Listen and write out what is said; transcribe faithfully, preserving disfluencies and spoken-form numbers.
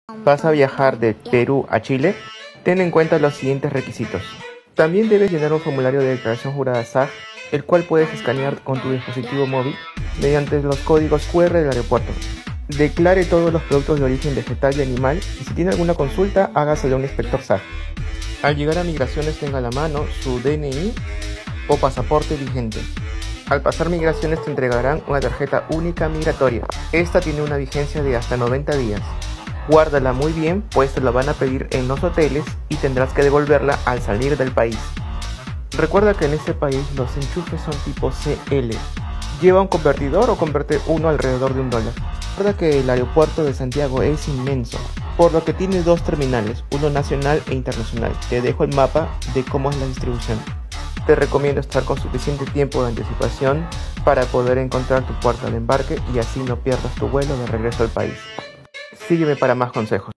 ¿Vas a viajar de Perú a Chile? Ten en cuenta los siguientes requisitos. También debes llenar un formulario de declaración jurada S A G, el cual puedes escanear con tu dispositivo móvil mediante los códigos cu erre del aeropuerto. Declare todos los productos de origen vegetal y animal y si tiene alguna consulta, hágaselo a un inspector S A G. Al llegar a migraciones tenga a la mano su de ene i o pasaporte vigente. Al pasar migraciones te entregarán una tarjeta única migratoria. Esta tiene una vigencia de hasta noventa días. Guárdala muy bien, pues te la van a pedir en los hoteles y tendrás que devolverla al salir del país. Recuerda que en este país los enchufes son tipo ce ele. Lleva un convertidor o convierte uno alrededor de un dólar. Recuerda que el aeropuerto de Santiago es inmenso, por lo que tiene dos terminales, uno nacional e internacional. Te dejo el mapa de cómo es la distribución. Te recomiendo estar con suficiente tiempo de anticipación para poder encontrar tu puerta de embarque y así no pierdas tu vuelo de regreso al país. Sígueme para más consejos.